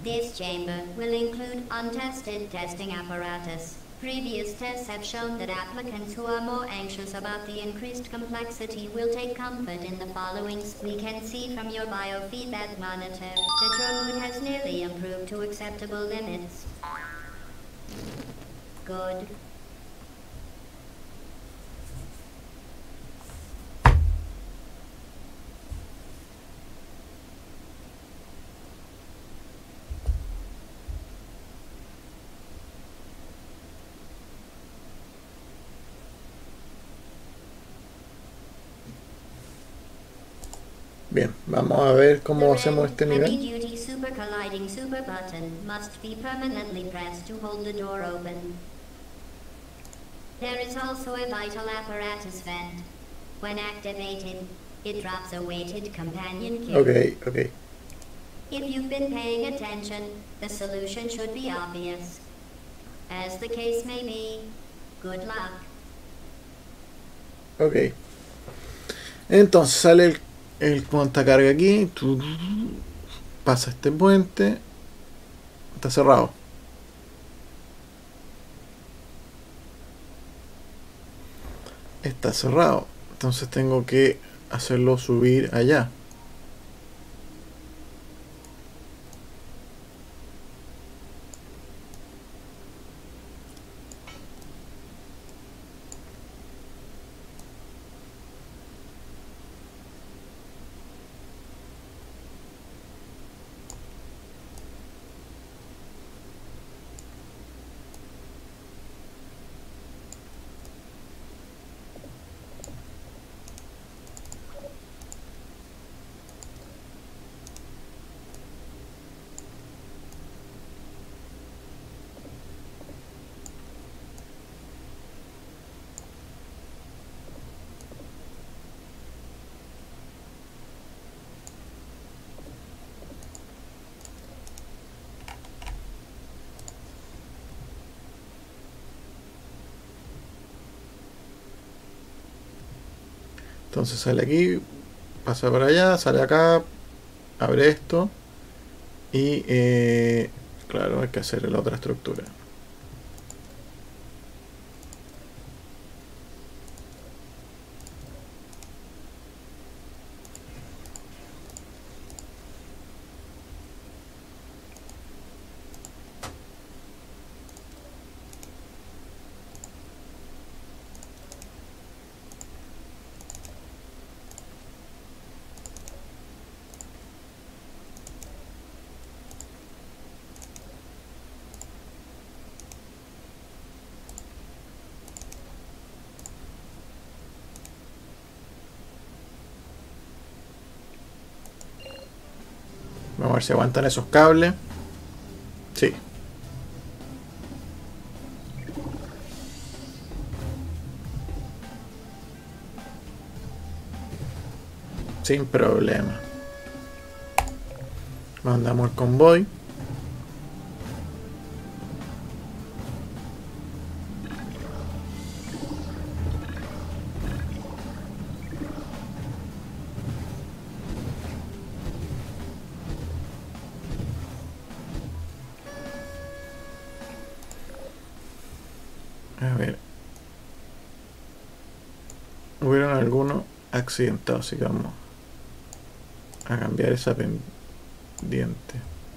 This chamber will include untested testing apparatus. Previous tests have shown that applicants who are more anxious about the increased complexity will take comfort in the following. We can see from your biofeedback monitor that your mood has nearly improved to acceptable limits. Good. Bien, vamos a ver cómo hacemos este nivel. Heavy-duty super colliding super button must be permanently pressed to hold the door open. There is also a vital apparatus vent. When activated, it drops a weighted companion kit. Ok. If you've been paying attention, the solution should be obvious. As the case may be, good luck. Ok. Entonces sale el montacarga aquí. Pasa este puente. Está cerrado. Está cerrado. Entonces tengo que hacerlo subir allá. Entonces sale aquí, pasa para allá, sale acá, abre esto y claro, hay que hacer la otra estructura. Vamos a ver si aguantan esos cables. Sí. Sin problema. Mandamos el convoy. A ver. Hubieron algunos accidentados, así que vamos a cambiar esa pendiente.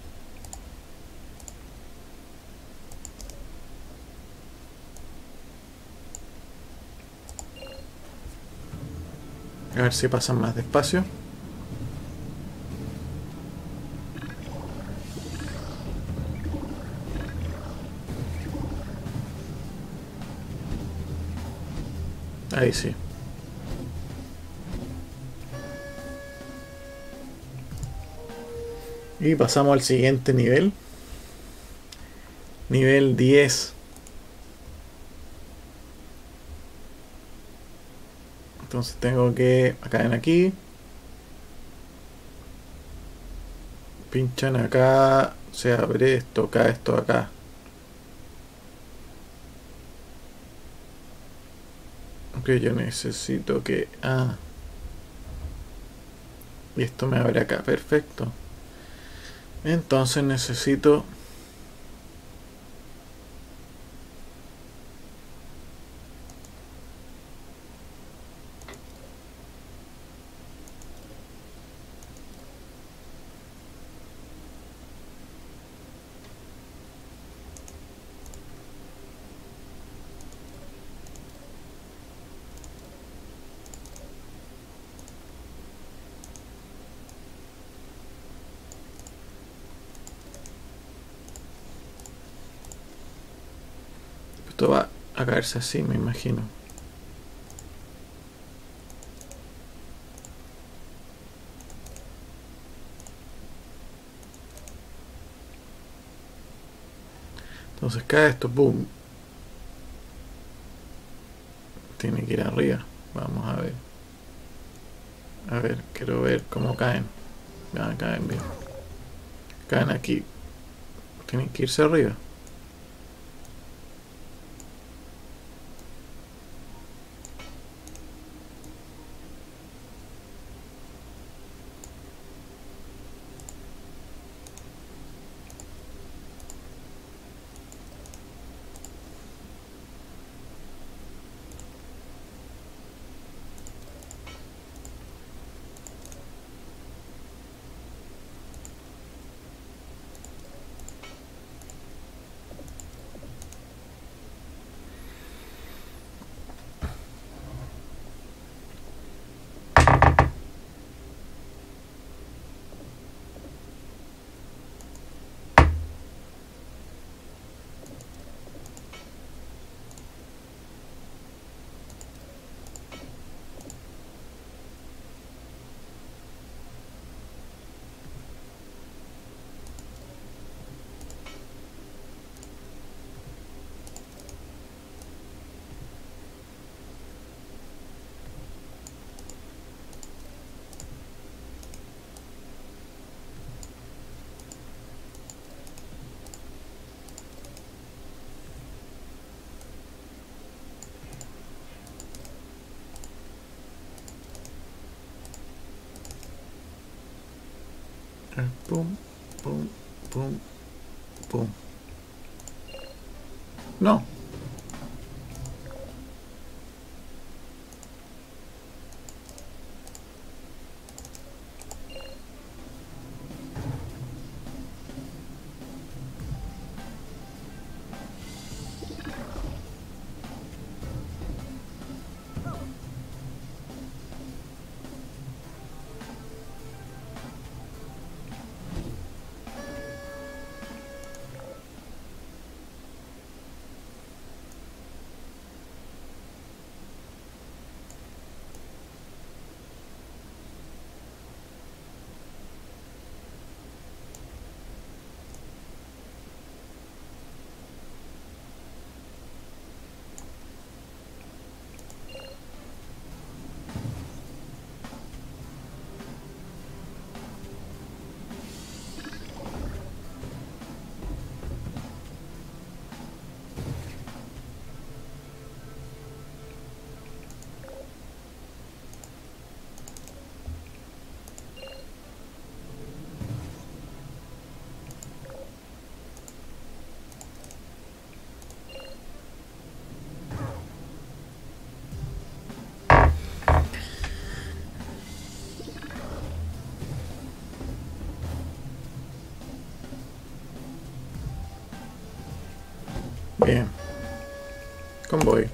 A ver si pasan más despacio. Ahí sí. Y pasamos al siguiente nivel. Nivel 10. Entonces tengo que... acá en aquí. Pinchan acá. Se abre esto acá, esto acá. Ok, yo necesito que... y esto me abre acá, perfecto. Entonces necesito esto va a caerse así, me imagino. Entonces cae esto, boom. Tiene que ir arriba. Vamos a ver. A ver, quiero ver cómo caen. Ya caen bien. Caen aquí. Tienen que irse arriba. Pum, pum, pum, pum. No. Bien. Convoy.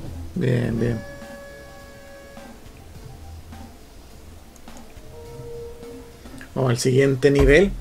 Bien, bien. Vamos al siguiente nivel.